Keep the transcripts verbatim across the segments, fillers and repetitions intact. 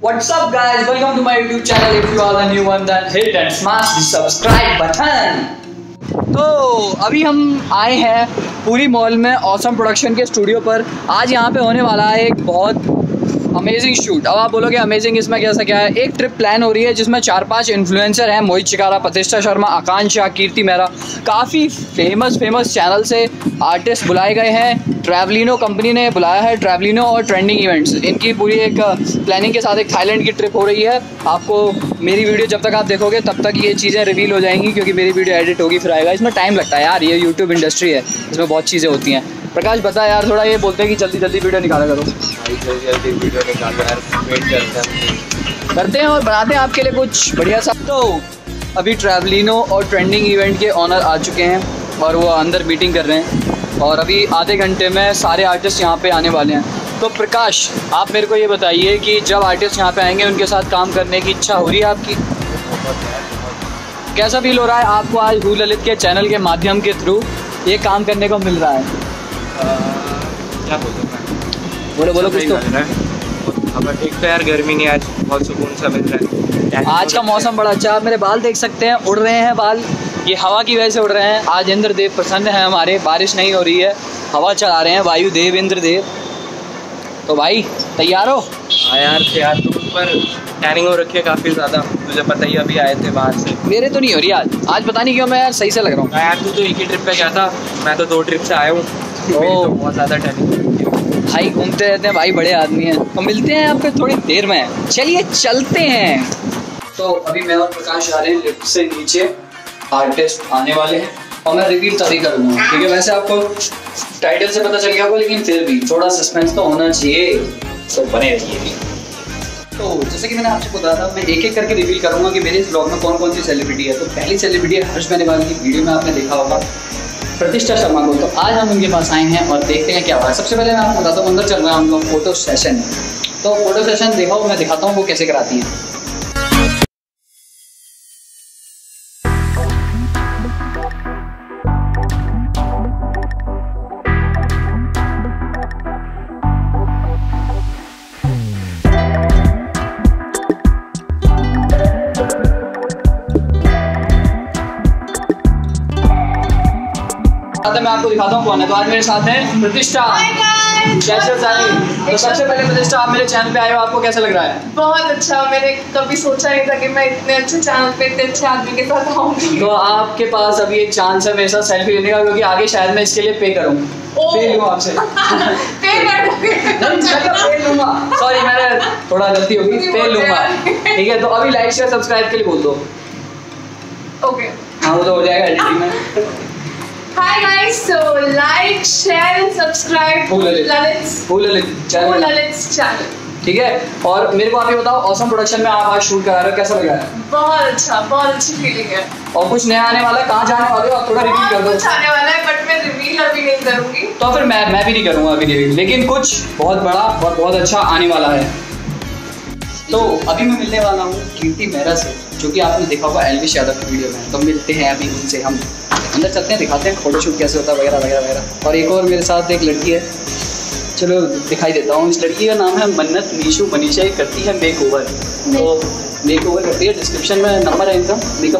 What's up guys, welcome to my YouTube channel. If you are the new one then hit and smash the subscribe button. तो अभी हम आए हैं पूरी mall में awesome production के स्टूडियो पर। आज यहाँ पे होने वाला है एक बहुत अमेजिंग शूट। अब आप बोलोगे अमेजिंग इसमें कैसा क्या है। एक ट्रिप प्लान हो रही है जिसमें चार पांच इन्फ्लुएंसर हैं, मोहित चिकारा, प्रतिष्ठा शर्मा, आकांक्षा, कीर्ति मेहरा, काफ़ी फेमस फेमस चैनल से आर्टिस्ट बुलाए गए हैं। ट्रैवलिनो कंपनी ने बुलाया है, ट्रैवलिनो और ट्रेंडिंग इवेंट्स, इनकी पूरी एक प्लानिंग के साथ एक थाईलैंड की ट्रिप हो रही है। आपको मेरी वीडियो जब तक आप देखोगे तब तक ये चीज़ें रिवील हो जाएंगी, क्योंकि मेरी वीडियो एडिट होगी फिर आएगा। इसमें टाइम लगता है यार, ये यूट्यूब इंडस्ट्री है, इसमें बहुत चीज़ें होती हैं। प्रकाश बता यार थोड़ा, ये बोलते हैं कि जल्दी जल्दी वीडियो निकाला करो। जल्दी जल्दी वीडियो निकालो यार, वेट करते हैं करते हैं और बनाते हैं आपके लिए कुछ बढ़िया सा। तो अभी ट्रैवलिनो और ट्रेंडिंग इवेंट के ऑनर आ चुके हैं और वो अंदर मीटिंग कर रहे हैं और अभी आधे घंटे में सारे आर्टिस्ट यहाँ पे आने वाले हैं। तो प्रकाश आप मेरे को ये बताइए कि जब आर्टिस्ट यहाँ पे आएंगे उनके साथ काम करने की इच्छा हो रही है आपकी? कैसा फील हो रहा है आपको आज हू ललित के चैनल के माध्यम के थ्रू ये काम करने को मिल रहा है? आ, क्या बोलूँ मैं, बोलो बोलो कुछ तो। अब एक तो यार गर्मी नहीं, आज बहुत सुकून सा मिल रहा है। आज का मौसम बड़ा अच्छा है, आप मेरे बाल देख सकते हैं, उड़ रहे हैं बाल, ये हवा की वजह से उड़ रहे हैं। आज इंद्रदेव प्रसन्न है हमारे, बारिश नहीं हो रही है, हवा चला रहे हैं वायुदेव इंद्रदेव। तो भाई तैयार हो? हाँ यार तैयार तो, पर टैनिंग हो रखी है काफ़ी ज़्यादा, तुझे पता ही, अभी आए थे बाहर से। मेरे तो नहीं हो रही आज आज पता नहीं क्यों, मैं यार सही से लग रहा हूँ। यार तू तो एक ही ट्रिप पे गया था, मैं तो दो ट्रिप से आया हूँ, तो बहुत ज़्यादा टैनिंग। भाई घूमते रहते हैं भाई, बड़े आदमी हैं। तो मिलते हैं आपके थोड़ी देर में, चलिए चलते हैं। तो अभी मैं और प्रकाश आ रहे हैं लिफ्ट से नीचे, आर्टिस्ट आने वाले हैं और मैं रिवील तभी करूँगा, क्योंकि वैसे आपको टाइटल से पता चल गया होगा, लेकिन फिर भी थोड़ा सस्पेंस तो होना चाहिए, तो बने रहिए। तो जैसे कि मैंने आपसे बताया था, मैं एक एक करके रिवील करूँगा कि मेरे इस ब्लॉग में कौन कौन सी सेलिब्रिटी है। तो पहली सेलिब्रिटी है हर्ष बेनीवाल की, वीडियो में आपने देखा होगा, प्रतिष्ठा शर्मा को। तो आज हम उनके पास आए हैं और देखते हैं क्या हुआ है। सबसे पहले मैं आपको बताता हूँ, अंदर चल रहा है उनका फोटो सेशन है। तो फोटो सेशन देखो, मैं दिखाता हूँ वो कैसे कराती हैं। मैं आपको दिखाता हूँ कौन है। तो आज मेरे साथ है प्रतिष्ठा। कैसे हो सारी? तो सबसे पहले प्रतिष्ठा, आप मेरे चैनल पे आए हो, आपको कैसा लग रहा है? बहुत अच्छा, मैंने कभी सोचा नहीं था कि मैं इतने अच्छे चैनल पे इतने अच्छे आदमी के साथ आऊंगी। तो आपके पास अभी एक चांस है मेरे साथ सेल्फी लेने का, क्योंकि आगे शायद मैं इसके लिए पे करूँ, पे लूँ आपसे। पे कर पे लूँगा, सॉरी मैंने थोड़ा गलती होगी, पे लूँगा, ठीक है। तो अभी लाइक शेयर सब्सक्राइब के लिए बोल दो। ओके हाँ वो तो हो जाएगा एडिटिंग में। Hi guys, so like, share and subscribe Who Lalit? Lalit's Who Lalit Who Lalit's channel। ठीक है। और मेरे को आप ये बताओ, ऑसम प्रोडक्शन में आप आज शूट करा रहे हो, कैसा लग रहा है? बहुत अच्छा, बहुत अच्छी फीलिंग है। और कुछ नया आने वाला है, कहाँ जाने वाले हो आप थोड़ा रिवील कर दो। कुछ आने वाला है बट मैं रिवील अभी नहीं करूंगी। तो फिर मैं मैं भी नहीं करूँगा अभी रिवील, लेकिन कुछ बहुत बड़ा और बहुत अच्छा आने वाला है। तो अभी मैं मिलने वाला हूँ कीर्ति मेहरा से, जो कि आपने देखा होगा एल्विश यादव की वीडियो में। तो मिलते हैं अभी उनसे, हम अंदर चलते हैं, दिखाते हैं फोटोशूट कैसे होता है वगैरह वगैरह वगैरह। और एक और मेरे साथ एक लड़की है, चलो दिखाई देता हूँ। इस लड़की का नाम है मन्नत नीशू मनीषा, ये करती है मेक ओवर। तो मेक ओवर करती है, डिस्क्रिप्शन में नंबर है इनका। मेकअप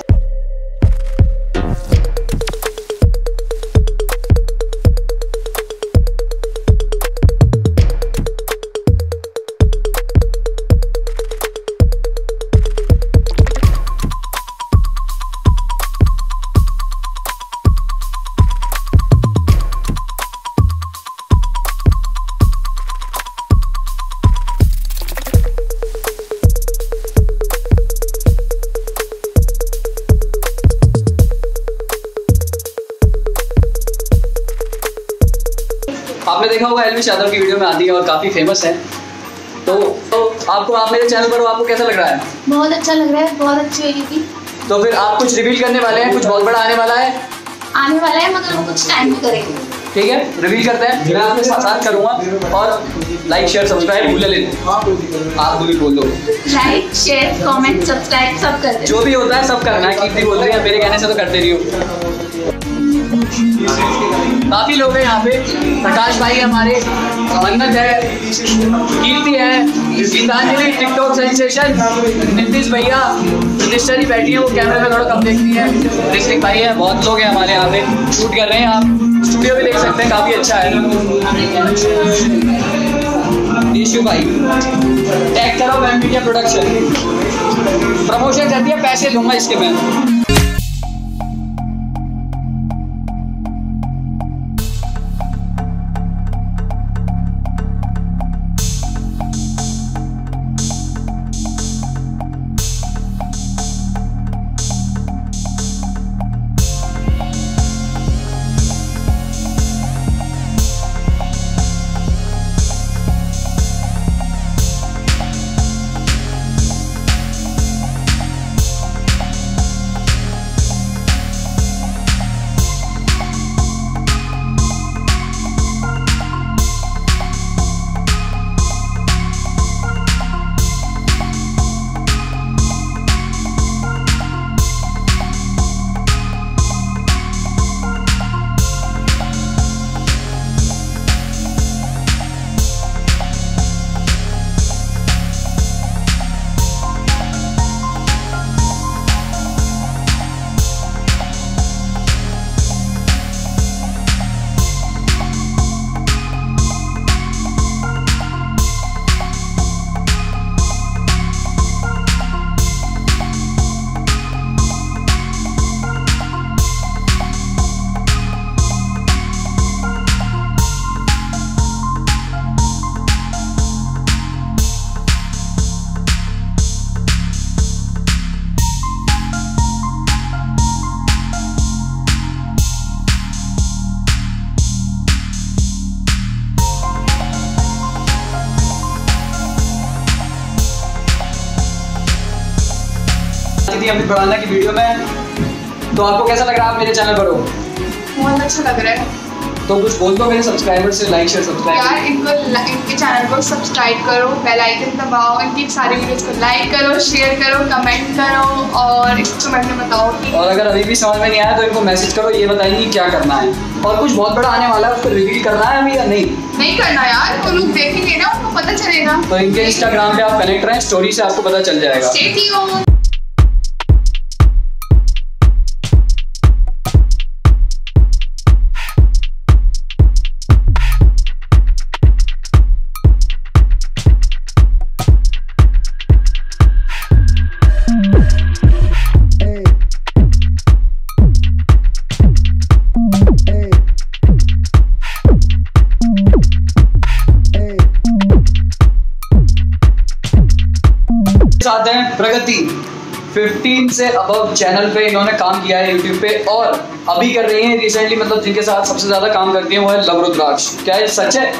आपने देखा होगा एल्विश यादव की वीडियो में आती है और काफ़ी फेमस है। तो, तो आपको, आप मेरे चैनल पर हो, आपको कैसा लग रहा है? बहुत अच्छा लग रहा है, बहुत अच्छी होगी। तो फिर आप कुछ रिवील करने वाले हैं, कुछ बहुत बड़ा आने वाला है? आने वाला है, मगर वो कुछ टाइम में करेंगे। ठीक है, रिवील करते हैं, मैं आपके साथ साथ करूँगा। और लाइक शेयर सब्सक्राइब भूल लेना, आप भी बोल दो। लाइक शेयर कमेंट सब्सक्राइब सब कर दे, जो भी होता है सब करना है। कीर्ति बोल रही है, मेरे कहने से तो करते रही हो। काफी लोग हैं यहाँ पे। प्रकाश भाई हमारे, अन्नत है, कीर्ति है, गीतांजलि टिकटॉक सेंसेशन, नीतीश भैया, प्रतिष्ठा जी बैठी है, वो कैमरे में थोड़ा कम देखती है, ऋतिक भाई है, बहुत लोग हैं हमारे यहाँ पे शूट कर रहे हैं। आप स्टूडियो भी देख सकते हैं, काफी अच्छा है। ईशु भाई टैग करो मैम मीडिया प्रोडक्शन, प्रमोशन करती है, पैसे लूंगा इसके मैं। अमित भड़ाना की वीडियो में, तो आपको कैसा लग रहा है? आप मेरे चैनल पर हो, बहुत अच्छा लग रहा है। तो कुछ बोल दो मेरे सब्सक्राइबर से, लाइक शेयर सब्सक्राइब। यार इनको इनके चैनल को सब्सक्राइब करो, बेल आइकन दबाओ, इनकी सारी वीडियोस को लाइक करो, शेयर करो, कमेंट करो और कमेंट में बताओ कि, और अगर अभी भी समझ में नहीं आया तो इनको मैसेज करो, ये बताइए क्या करना है। और कुछ बहुत बड़ा आने वाला है, उसको रिवील करना है अभी या नहीं? नहीं करना यार, वो लोग देखेंगे ना, उनको पता चलेगा। तो इनके इंस्टाग्राम पे आप कनेक्ट रहें, स्टोरी से आपको पता चल जाएगा। Stay tuned. साथ हैं प्रगति, पंद्रह से अबव चैनल पे इन्होंने काम किया है यूट्यूब पे, और अभी कर रही हैं रिसेंटली, मतलब जिनके साथ सबसे ज्यादा काम करती हैं वो है लव रुद्राक्ष। क्या ये सच है?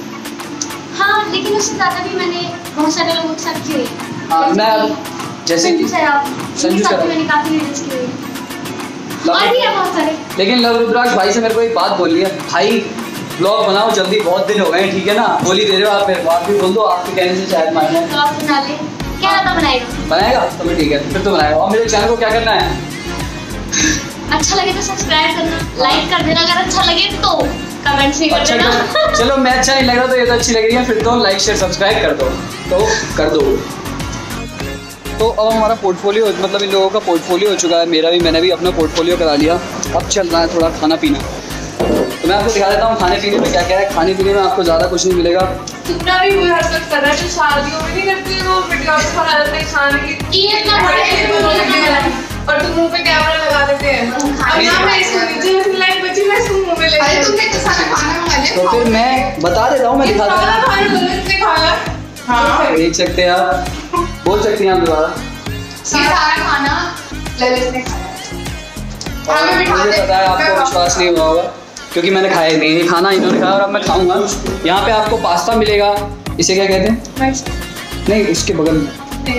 हाँ, लेकिन उससे ज्यादा भी मैंने बहुत सारे लोगों के साथ किए। हाँ, मैं जैसे संजू सर, आप संजू सर मैंने काफी वीडियोस किए और भी है बहुत सारे। लेकिन लव रुद्राक्ष भाई से मेरे को एक बात बोली है, भाई ब्लॉग बनाओ जल्दी, बहुत दिन हो गए, ठीक है ना? बोली दे रहे हो आप मेरे को, आप भी बोल दो, आपके कहने से शायद मारना है। ब्लॉग बना ले, क्या आता बनाएगा? बनाएगा तो भी ठीक है, फिर तो बनाएगा। और मेरे चैनल को क्या करना है? अच्छा लगे तो सब्सक्राइब करना, लाइक कर देना, अगर अच्छा लगे तो कमेंट भी कर अच्छा देना। तो, चलो मैं अच्छा नहीं लग रहा तो ये तो अच्छी लग रही है, फिर तो लाइक शेयर सब्सक्राइब कर दो, तो कर दो। तो अब हमारा पोर्टफोलियो, मतलब इन लोगों का पोर्टफोलियो हो चुका है, मेरा भी, मैंने भी अपना पोर्टफोलियो करा लिया। अब चल रहा है थोड़ा खाना पीना, तो मैं आपको दिखा देता हूँ खाने पीने में क्या क्या है। खाने पीने में आपको ज़्यादा कुछ नहीं मिलेगा। तुमने भी कोई हरकत कर रहा है जो शादियों में नहीं करती है, वो वीडियो पे खड़ा रहते हैं खाने की, ये इतना बड़ा है और तुम मुंह पे कैमरा लगा देते हैं। अब यहाँ पे इसको नीचे में लाइट बची, मैं इसको मुंह में ले, अरे तुमने तो सारा खाना खा लिया। तो फिर मैं बता देता हूँ, मैं दिखा देता हूँ। खाना तुमने खाया? हाँ, देख सकते हैं आप, बोल सकती हैं आप दोबारा। ये सारा खाना ललित ने खाया। और मुझे पता है आपको विश्वास नहीं हुआ होगा, क्योंकि मैंने खाया नहीं, ये खाना इन्होंने खाया और अब मैं खाऊंगा। यहाँ पे आपको पास्ता मिलेगा, इसे क्या कहते हैं? नहीं, इसके बगल में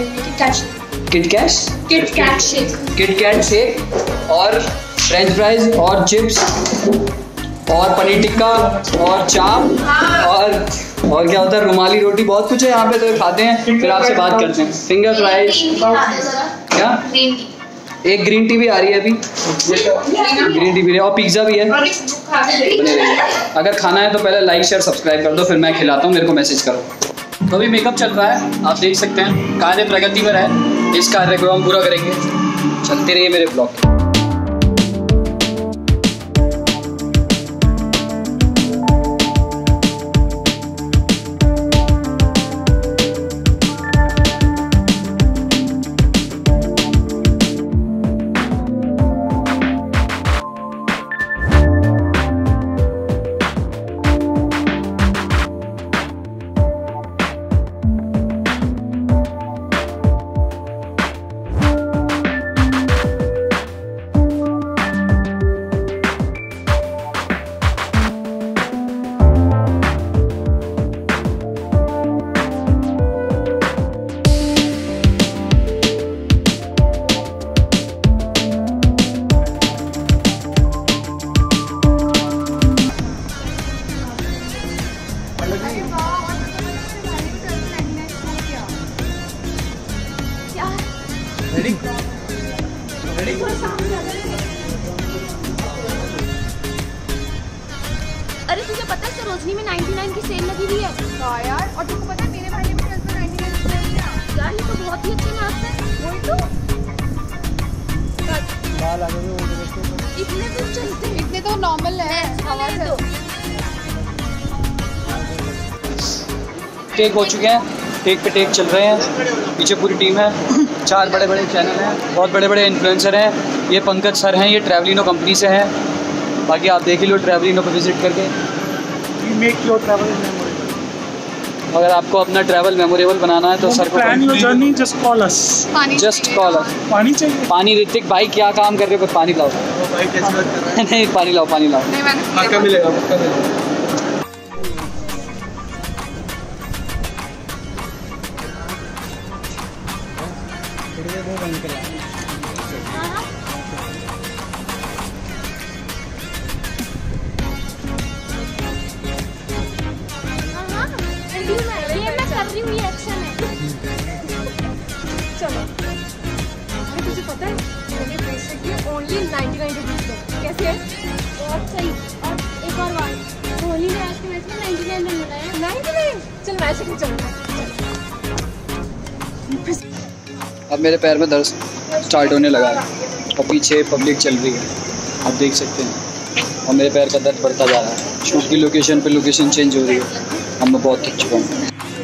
KitKat KitKat shake, KitKat shake और फ्रेंच फ्राइज और चिप्स और पनीर टिक्का और चाप और और क्या होता है, रुमाली रोटी, बहुत कुछ है यहाँ पे, तो खाते हैं फिर आपसे बात करते हैं। फिंगर फ्राइज क्या? एक ग्रीन टी भी आ रही है अभी, ग्रीन टी भी है और पिज्ज़ा भी है। बने रहिए। अगर खाना है तो पहले लाइक शेयर सब्सक्राइब कर दो, फिर मैं खिलाता हूँ, मेरे को मैसेज करो। तो अभी मेकअप चल रहा है, आप देख सकते हैं कार्य प्रगति पर है। इस कार्य को हम पूरा करेंगे, चलते रहिए मेरे ब्लॉग। रेडी रेडी अरे तुझे पता है सरोजनी में निन्यानवे की सेल लगी हुई है। हाँ यार, और तुमको पता है मेरे भाई ने भी ट्वेल्थ में निन्यानवे की सेल किया यार ये तो बहुत ही अच्छी मैप है। वही तो इतने दूर चलते हैं। इतने तो नॉर्मल है हवा से। तो टेक हो चुके हैं, टेक पे टेक चल रहे हैं, पीछे पूरी टीम है, चार बड़े बड़े चैनल हैं, बहुत बड़े बड़े इन्फ्लुएंसर हैं। ये पंकज सर हैं, ये ट्रैवलिनो कंपनी से हैं। बाकी आप देख ही लो ट्रैवलिनो पे विजिट करके। मेक योर ट्रैवल अगर आपको अपना ट्रैवल मेमोरेबल बनाना है तो सर को plan your journey, just call us. पानी जस्ट कॉल अस। पानी चाहिए? पानी। ऋतिक भाई क्या काम कर रहे हो, पानी लाओ। भाई कैसी बात कर रहा है? नहीं पानी लाओ, पानी लाओ। नहीं मैंने पक्का मिलेगा, पक्का मिलेगा। ये मैं कर रही हूँ, ये एक्शन है। चलो। अरे तुझे पता है मैंने basically only ninety nine rupees का कैसे है? बहुत सही। और एक और बात, कोहली ने आज के मैच में निन्यानवे रन बनाए। नाइन्टी नाइन चल मैच खेल चल। अब मेरे पैर में दर्द स्टार्ट होने लगा है और पीछे पब्लिक चल रही है, आप देख सकते हैं। और मेरे पैर का दर्द बढ़ता जा रहा है। शूट की लोकेशन पे लोकेशन चेंज हो रही है। अब मैं बहुत थक चुका हूँ।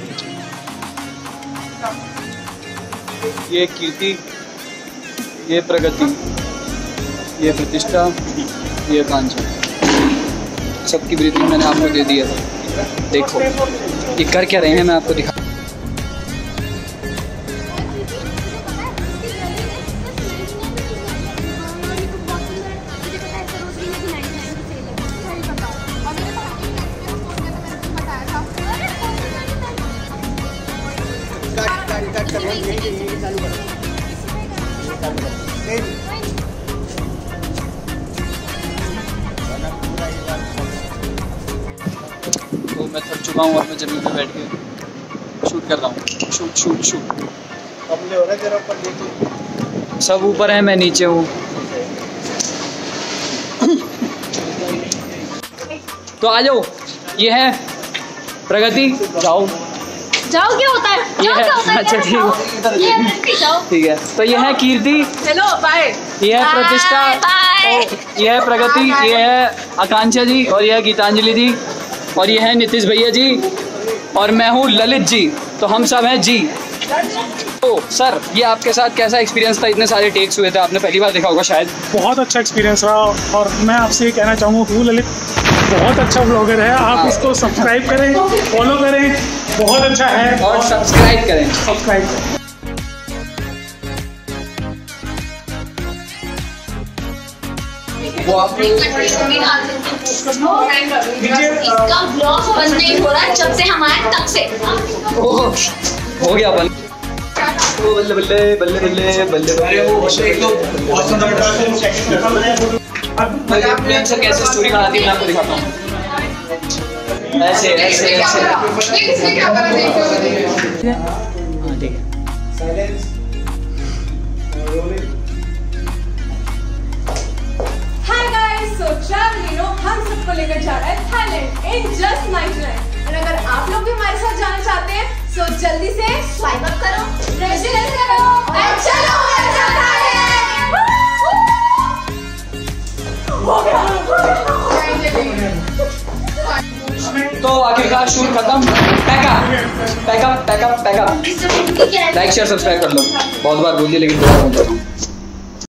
ये कीर्ति, ये प्रगति, ये प्रतिष्ठा, ये कांचन, सबकी ब्रीथिंग मैंने आपको दे दी है। देखो ये कर क्या रहे हैं, मैं आपको दिखा। तो मैं थक चुका हूँ और मैं जमीन पे बैठ के शूट कर रहा हूँ। शूट शूट शूट हमले हो रहा है तेरा ऊपर, देखो सब ऊपर है, मैं नीचे हूँ। तो आ जाओ, ये है प्रगति। जाओ जाओ, क्या होता है? ये जाओ, है, क्या होता है? अच्छा, ठीक है। जाओ। ये है, जाओ। ठीक है। तो ये है कीर्ति, हेलो बाय। ये है प्रतिष्ठा, बाय। ये है प्रगति, ये है आकांक्षा जी, और ये है गीतांजलि जी, और ये है नीतीश भैया जी, और मैं हूँ ललित जी। तो हम सब हैं जी। तो सर ये आपके साथ कैसा एक्सपीरियंस था? इतने सारे टेक्स हुए थे, आपने पहली बार देखा होगा शायद। बहुत अच्छा एक्सपीरियंस रहा। और मैं आपसे ये कहना चाहूँगा हूँ ललित बहुत अच्छा ब्लॉगर है, आप इसको सब्सक्राइब करें, फॉलो करें, बहुत अच्छा है। और सब्सक्राइब करें। सब्सक्राइब करें। वो आप इसका ब्लॉग बंद नहीं हो रहा जब से हम आए तब से। ओह, हो गया बंद। ओ बल्ले बल्ले बल्ले बल्ले बल्ले बल्ले। सर कैसे स्टोरी बनाती है मैं आपको दिखाता हूँ। ऐसे ऐसे ऐसे। हाँ ठीक है। सो ट्रैवलिंग हम सबको लेकर जा रहा है थाईलैंड इन जस्ट नाइट और अगर आप लोग भी हमारे साथ जाना चाहते हैं तो जल्दी से स्वाइप अप करो, रजिस्टर करो और चलो हमारे साथ थाईलैंड। हो गया, तो आखिरकार शूट खत्म। Pack up pack up pack up pack up. Like share subscribe कर लो। बहुत बार बोल दिया लेकिन दोबारा बोल रहा हूँ।